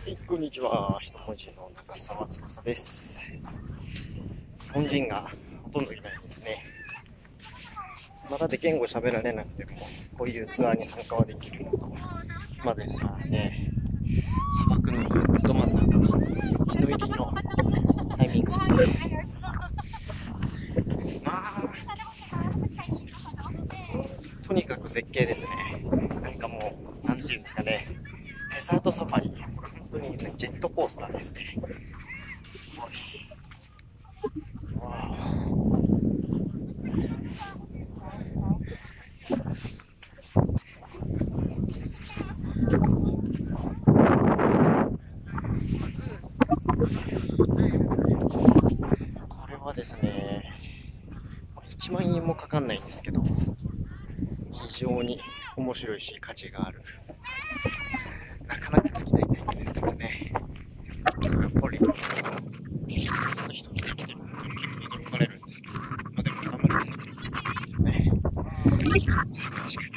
はい、こんにちは。一文字の中澤翼です。日本人がほとんどいないですね。まだで言語喋られなくても、こういうツアーに参加はできるのと、今ですらね、砂漠のど真ん中、日の入りのタイミングですね。まあ、とにかく絶景ですね。なんかもう、なんていうんですかね、デザートサファリ、これ本当にジェットコースターですね。すごい。わあ、これはですね、1万円もかかんないんですけど、非常に面白いし価値がある。なかなかできない体験ですからね。やっぱり、人にできてることに結構驚かれるんですけど、まあでもあんまり考えてなかったんですけどね。確かに